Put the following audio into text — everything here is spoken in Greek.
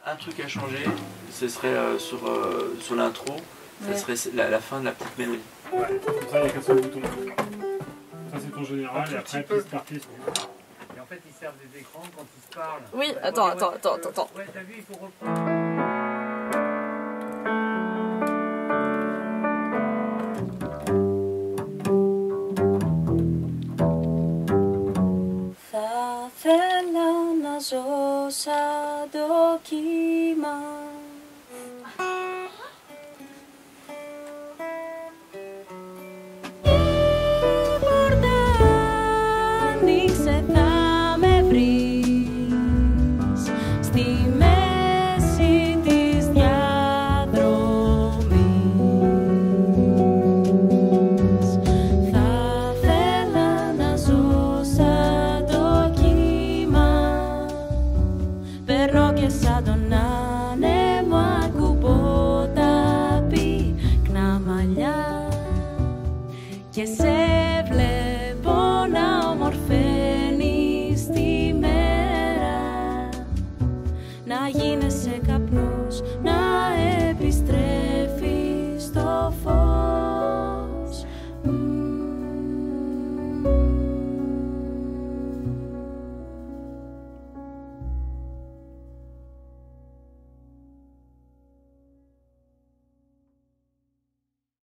un truc à changer, ce serait sur l'intro, ça serait la fin de la petite mélodie. Ouais, comme ça, il n'y a qu'un seul bouton. Ça, c'est ton général, et après, tu starter. Et en fait, ils servent des écrans quand ils se parlent. Oui, attends. Ouais, t'as vu, il faut reprendre. Θα θέλα να ζω σαν το κύμα. Η πόρτα άνοιξε, θα με βρεις στη μέση της διαδρομής. Θα θέλα να ζω σαν το κύμα. Περνώ και σαν τον άνεμο ακουμπώ τα πυκνά μαλλιά και σε βλέπω.